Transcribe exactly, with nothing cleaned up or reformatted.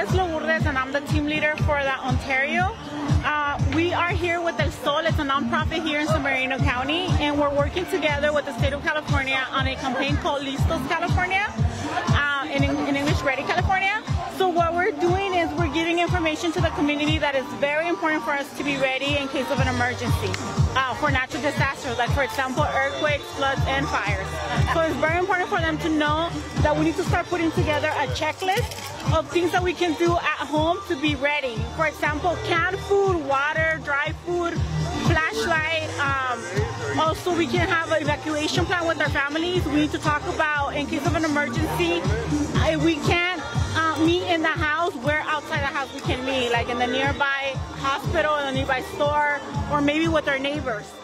is Lourdes, and I'm the team leader for the Ontario. Uh, we are here with El Sol. It's a nonprofit here in San Bernardino County, and we're working together with the state of California on a campaign called Listos California, uh, in, in English, Ready California. So what we're doing is we're giving information to the community that is very important for us to be ready in case of an emergency, uh, for natural disasters, like for example, earthquakes, floods, and fires. So it's very important for them to know that we need to start putting together a checklist of things that we can do at home to be ready. For example, canned food, water, dry food, flashlight. Um, also, we can have an evacuation plan with our families. We need to talk about, in case of an emergency, if we can't uh, meet in the house, where outside the house we can meet, like in the nearby hospital, in the nearby store, or maybe with our neighbors.